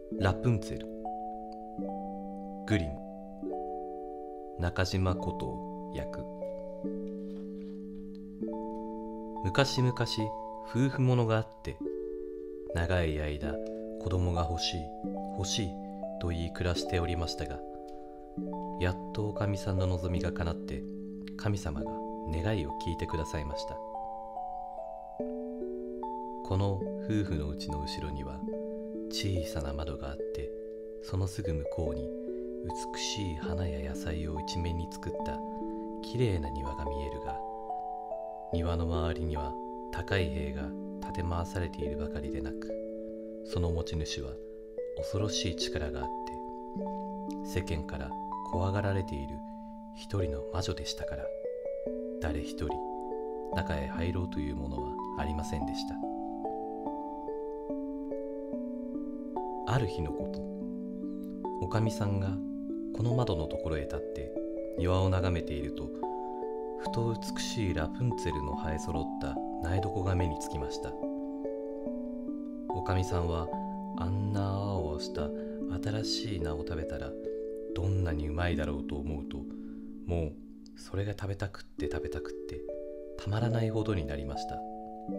ラプンツェル、グリム、中島こと役。昔々夫婦ものがあって、長い間子供が欲しい欲しいと言い暮らしておりましたが、やっとおかみさんの望みが叶って、神様が願いを聞いてくださいました。この夫婦のうちの後ろには小さな窓があって、そのすぐ向こうに美しい花や野菜を一面に作ったきれいな庭が見えるが、庭の周りには高い塀が建て回されているばかりでなく、その持ち主は恐ろしい力があって、世間から怖がられている一人の魔女でしたから、誰一人中へ入ろうというものはありませんでした。ある日のこと、おかみさんがこの窓のところへ立って庭を眺めていると、ふと美しいラプンツェルの生え揃った苗床が目につきました。おかみさんはあんな青々した新しい菜を食べたらどんなにうまいだろうと思うと、もうそれが食べたくってたまらないほどになりました。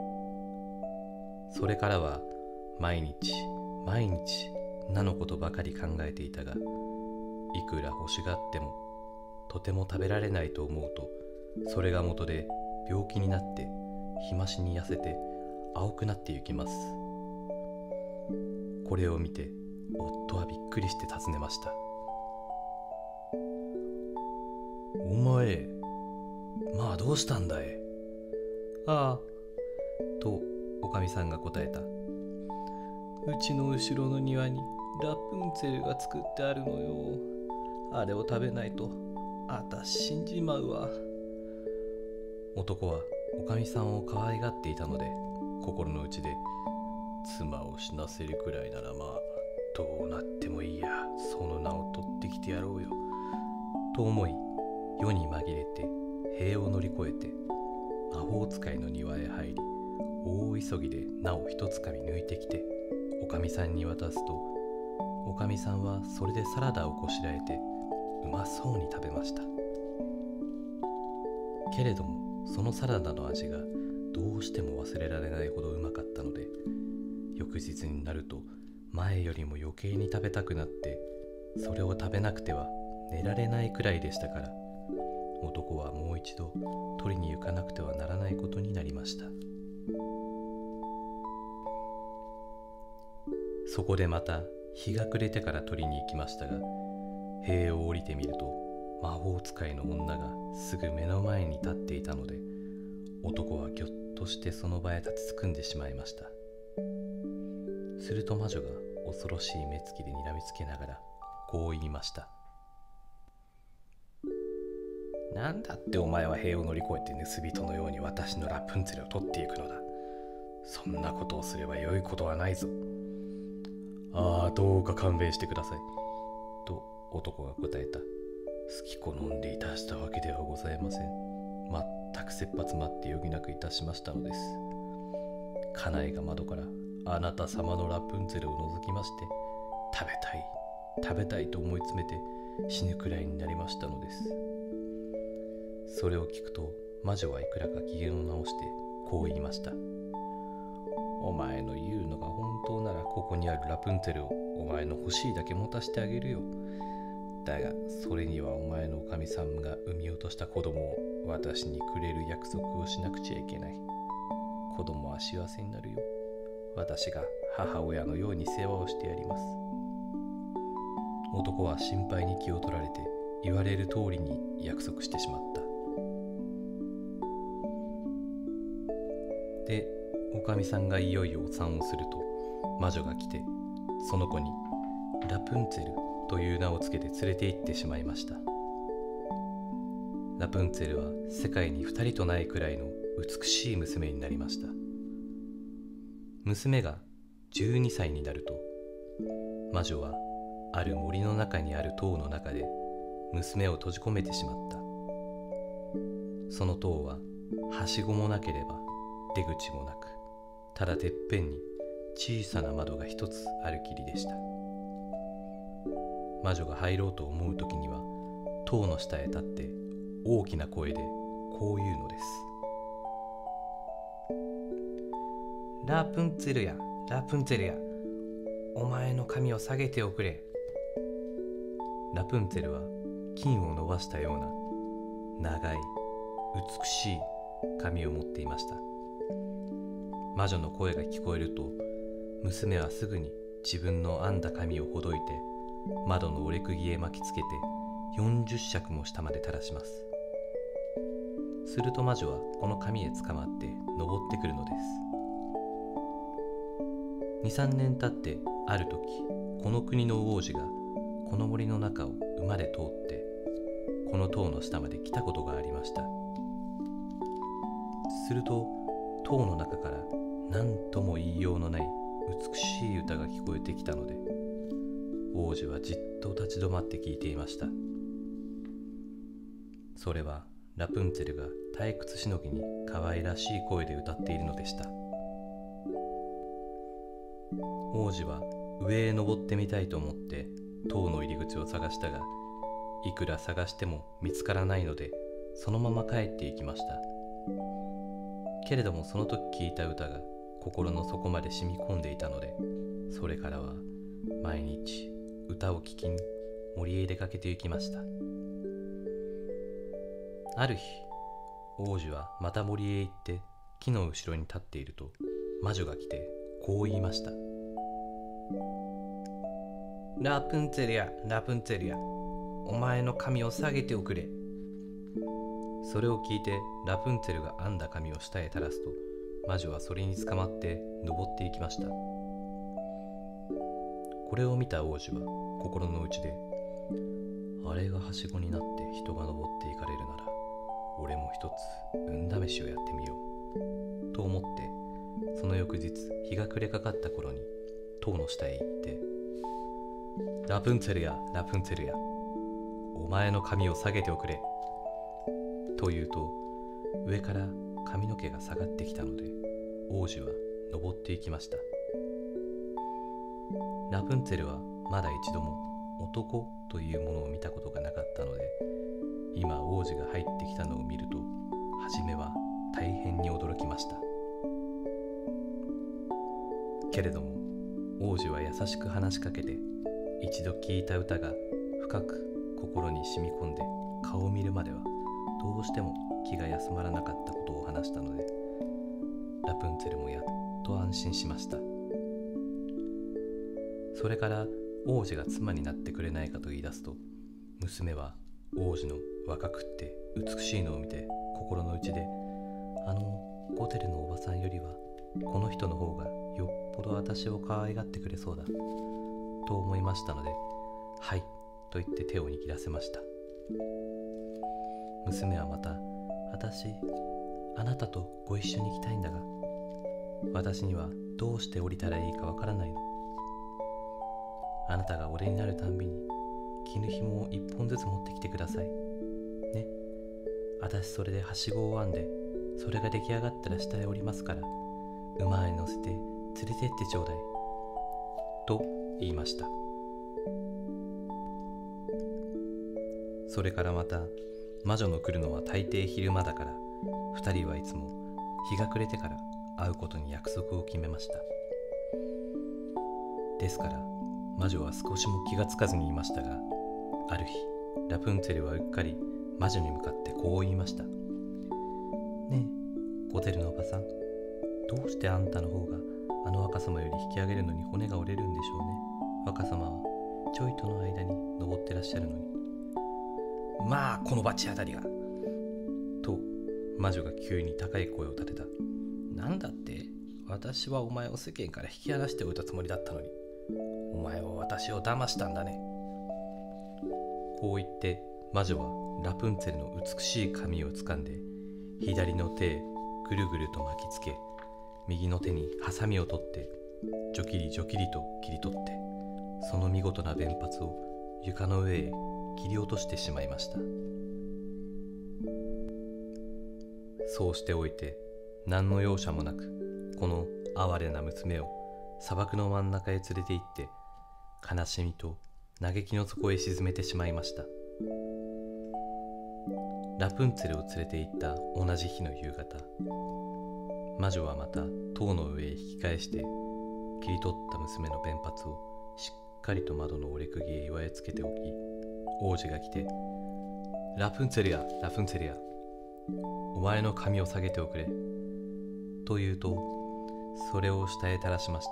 それからは毎日菜のことばかり考えていたが、いくら欲しがってもとても食べられないと思うと、それが元で病気になって日増しに痩せて青くなってゆきます。これを見て夫はびっくりして尋ねました。お前、まあどうしたんだい。ああ、とおかみさんが答えた。うちの後ろの庭にラプンツェルが作ってあるのよ。あれを食べないとあたし死んじまうわ。男はおかみさんを可愛がっていたので、心の内で、妻を死なせるくらいならまあどうなってもいいや、その名を取ってきてやろうよと思い、夜に紛れて塀を乗り越えて魔法使いの庭へ入り、大急ぎで菜を一つかみ抜いてきておかみさんに渡すと、おかみさんはそれでサラダをこしらえてうまそうに食べました。けれどもそのサラダの味がどうしても忘れられないほどうまかったので、翌日になると前よりも余計に食べたくなって、それを食べなくては寝られないくらいでしたから、男はもう一度取りに行かなくてはならないことになりました。そこでまた日が暮れてから取りに行きましたが、塀を降りてみると魔法使いの女がすぐ目の前に立っていたので、男はぎょっとしてその場へ立ちすくんでしまいました。すると魔女が恐ろしい目つきで睨みつけながらこう言いました。なんだってお前は塀を乗り越えて盗人のように私のラプンツェルを取っていくのだ。そんなことをすれば良いことはないぞ。ああ、どうか勘弁してくださいと男が答えた。好き好んでいたしたわけではございません。全く切羽詰まって余儀なくいたしましたのです。家内が窓からあなた様のラプンツェルを覗きまして、食べたいと思い詰めて死ぬくらいになりましたのです。それを聞くと魔女はいくらか機嫌を直してこう言いました。お前の言うのが本当なら、ここにあるラプンツェルをお前の欲しいだけ持たせてあげるよ。だがそれにはお前のおかみさんが産み落とした子供を私にくれる約束をしなくちゃいけない。子供は幸せになるよ。私が母親のように世話をしてやります。男は心配に気を取られて言われる通りに約束してしまった。で、おかみさんがいよいよお産をすると、魔女が来てその子にラプンツェルという名をつけて連れて行ってしまいました。ラプンツェルは世界に2人とないくらいの美しい娘になりました。娘が12歳になると、魔女はある森の中にある塔の中で娘を閉じ込めてしまった。その塔ははしごもなければ出口もなく、ただてっぺんに小さな窓が一つあるきりでした。 魔女が入ろうと思う時には塔の下へ立って大きな声でこう言うのです。ラプンツェルや、ラプンツェルや、お前の髪を下げておくれ。ラプンツェルは金を伸ばしたような長い美しい髪を持っていました。魔女の声が聞こえると、娘はすぐに自分の編んだ髪をほどいて窓の折れ釘へ巻きつけて40尺も下まで垂らします。すると魔女はこの髪へつかまって登ってくるのです。2、3年経ってある時、この国の王子がこの森の中を馬で通ってこの塔の下まで来たことがありました。すると塔の中から何とも言いようのない美しい歌が聞こえてきたので、王子はじっと立ち止まって聞いていました。それはラプンツェルが退屈しのぎに可愛らしい声で歌っているのでした。王子は上へ登ってみたいと思って塔の入り口を探したが、いくら探しても見つからないのでそのまま帰っていきました。けれどもその時聞いた歌が心の底まで染み込んでいたので、それからは毎日歌を聴きに森へ出かけて行きました。ある日、王子はまた森へ行って木の後ろに立っていると、魔女が来てこう言いました。ラプンツェルや、ラプンツェルや、お前の髪を下げておくれ。それを聞いてラプンツェルが編んだ髪を下へ垂らすと、魔女はそれにつかまって登っていきました。これを見た王子は心の内で、あれがはしごになって人が登っていかれるなら、俺も一つ運試しをやってみようと思って、その翌日日が暮れかかった頃に塔の下へ行って、ラプンツェルや、ラプンツェルや、お前の髪を下げておくれと言うと、上から髪の毛が下がってきたので、王子は登っていきました。ラプンツェルはまだ一度も男というものを見たことがなかったので、今王子が入ってきたのを見ると、初めは大変に驚きました。けれども王子は優しく話しかけて、一度聞いた歌が深く心に染み込んで顔を見るまではどうしても気が休まらなかったことを話したので、ラプンツェルもやっと安心しました。それから王子が妻になってくれないかと言い出すと、娘は王子の若くって美しいのを見て心の内で、ゴテルのおばさんよりはこの人の方がよっぽど私を可愛がってくれそうだと思いましたので、はいと言って手を握らせました。娘はまた、私あなたとご一緒に行きたいんだが、私にはどうして降りたらいいかわからないの。あなたが俺になるたんびに絹紐を一本ずつ持ってきてくださいね。私それではしごを編んで、それが出来上がったら下へ降りますから、馬へ乗せて連れてってちょうだいと言いました。それからまた魔女の来るのは大抵昼間だから、二人はいつも日が暮れてから会うことに約束を決めました。ですから魔女は少しも気がつかずにいましたが、ある日ラプンツェルはうっかり魔女に向かってこう言いました。ねえ、ゴテルのおばさん、どうしてあんたの方があの若様より引き上げるのに骨が折れるんでしょうね。若様はちょいとの間に登ってらっしゃるのに。まあこの罰当たりがと魔女が急に高い声を立てた。なんだって、私はお前を世間から引き離しておいたつもりだったのに、お前は私を騙したんだね。こう言って魔女はラプンツェルの美しい髪を掴んで、左の手へぐるぐると巻きつけ、右の手にハサミを取ってジョキリジョキリと切り取って、その見事な弁髪を床の上へ切り落としてしまいました。そうしておいて何の容赦もなく、この哀れな娘を砂漠の真ん中へ連れて行って、悲しみと嘆きの底へ沈めてしまいました。ラプンツェルを連れて行った同じ日の夕方、魔女はまた塔の上へ引き返して切り取った娘の弁髪をしっかりと窓の折れ釘へ祝いつけておき、王子が来て、ラプンツェルやラプンツェルや、お前の髪を下げておくれと言うと、それを下へ垂らしました。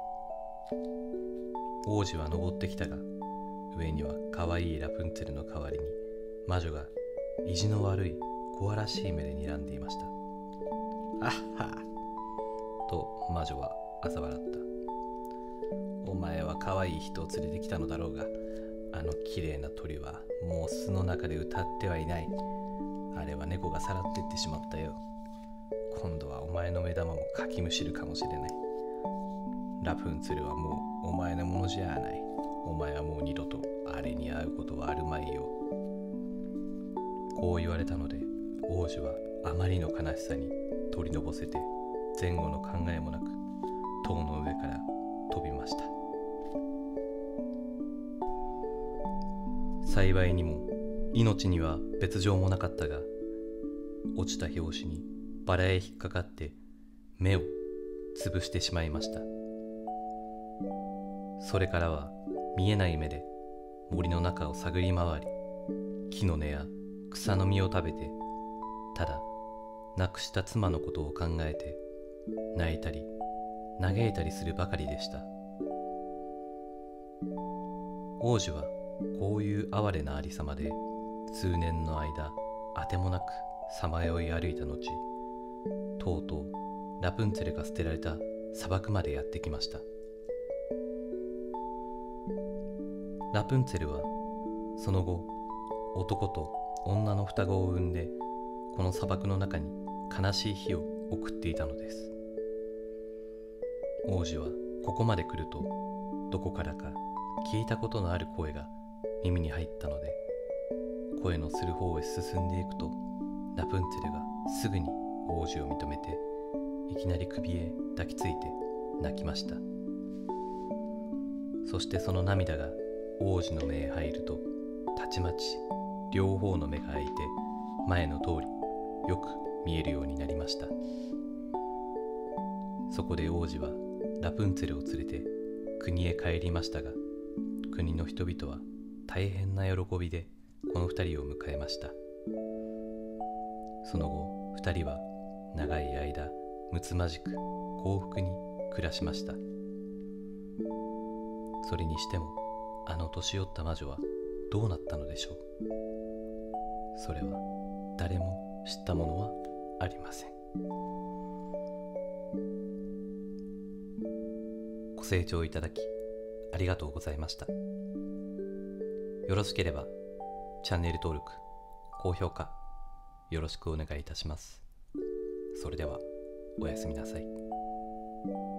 王子は登ってきたが、上には可愛いラプンツェルの代わりに魔女が意地の悪い小らしい目で睨んでいました。あっはと魔女は嘲笑った。お前は可愛い人を連れてきたのだろうが、あの綺麗な鳥はもう巣の中で歌ってはいない。あれは猫がさらってってしまったよ。今度はお前の目玉もかきむしるかもしれない。ラプンツェルはもうお前のものじゃない。お前はもう二度とあれに会うことはあるまいよ。こう言われたので、王子はあまりの悲しさに取りのぼせて前後の考えもなく塔の上から飛びました。幸いにも命には別状もなかったが、落ちた拍子にバラへ引っかかって目を潰してしまいました。それからは見えない目で森の中を探り回り、木の根や草の実を食べて、ただ亡くした妻のことを考えて泣いたり嘆いたりするばかりでした。王子はこういう哀れなありさまで数年の間あてもなくさまよい歩いた後、とうとうラプンツェルが捨てられた砂漠までやってきました。ラプンツェルはその後男と女の双子を産んで、この砂漠の中に悲しい日を送っていたのです。王子はここまで来ると、どこからか聞いたことのある声が耳に入ったので、声のする方へ進んでいくと、ラプンツェルがすぐに王子を認めて、いきなり首へ抱きついて泣きました。そしてその涙が王子の目へ入ると、たちまち両方の目が開いて前の通りよく見えるようになりました。そこで王子はラプンツェルを連れて国へ帰りましたが、国の人々は大変な喜びでこの二人を迎えました。その後二人は長い間むつまじく幸福に暮らしました。それにしてもあの年寄った魔女はどうなったのでしょう。それは誰も知ったものはありません。ご清聴いただきありがとうございました。よろしければチャンネル登録、高評価よろしくお願いいたします。それではおやすみなさい。